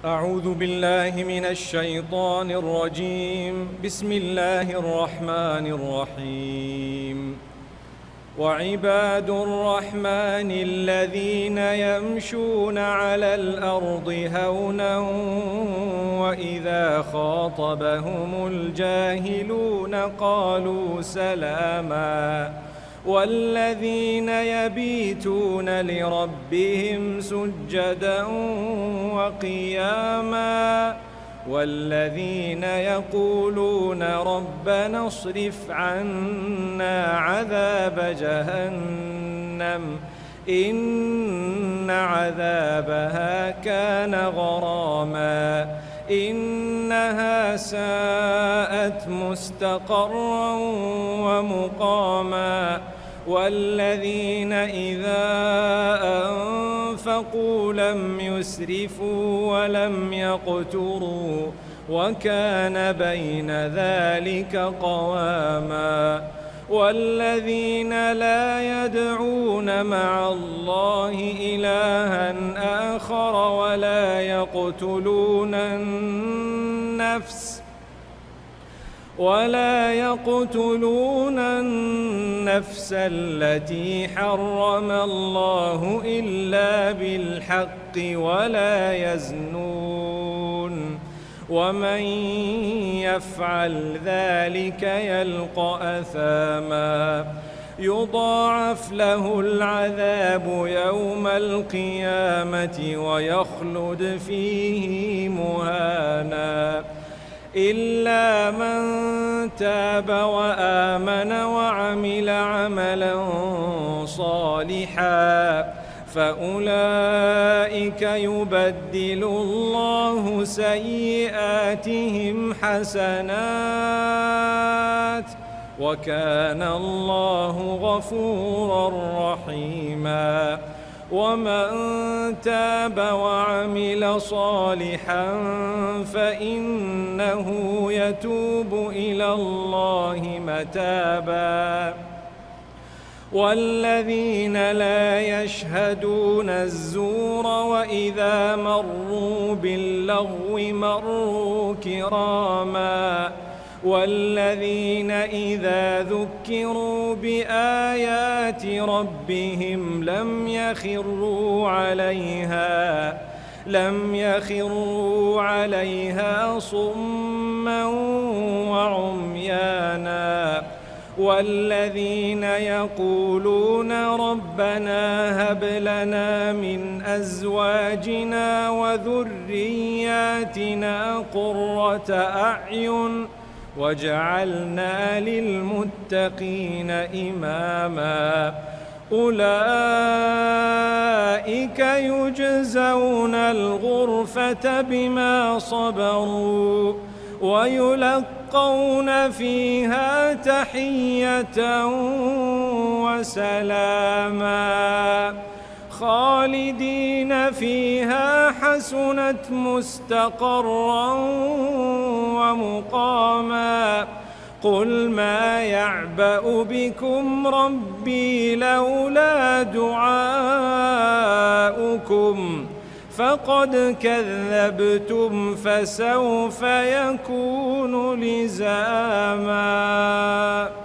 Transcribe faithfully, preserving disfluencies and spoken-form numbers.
أعوذ بالله من الشيطان الرجيم. بسم الله الرحمن الرحيم. وعباد الرحمن الذين يمشون على الأرض هونا وإذا خاطبهم الجاهلون قالوا سلاما والذين يبيتون لربهم سجدا وقياما والذين يقولون ربنا اصرف عنا عذاب جهنم إن عذابها كان غراما إنها ساءت مستقرا ومقاما والذين إذا أنفقوا لم يسرفوا ولم يقتروا وكان بين ذلك قواما والذين لا يدعون مع الله إلها آخر ولا يقتلون النفس ولا يقتلون النفس التي حرم الله إلا بالحق ولا يزنون ومن يفعل ذلك يلقى أثاما يضاعف له العذاب يوم القيامة ويخلد فيه مهانا إلا من تاب وآمن وعمل عملا صالحا فأولئك يبدل الله سيئاتهم حسنات وكان الله غفورا رحيما ومن تاب وعمل صالحا فإنه يتوب إلى الله متابا والذين لا يشهدون الزور وإذا مروا باللغو مروا كراما والذين إذا ذكروا بآيات ربهم لم يخروا عليها لم يخروا عليها صما وعميانا والذين يقولون ربنا هب لنا من أزواجنا وذرياتنا قرة أعين وجعلنا للمتقين إماما أولئك يجزون الغرفة بما صبروا ويلقون فيها تحية وسلاما خالدين فيها حسنت مستقرا ومقاما قل ما يعبأ بكم ربي لولا دعاؤكم فقد كذبتم فسوف يكون لزاما.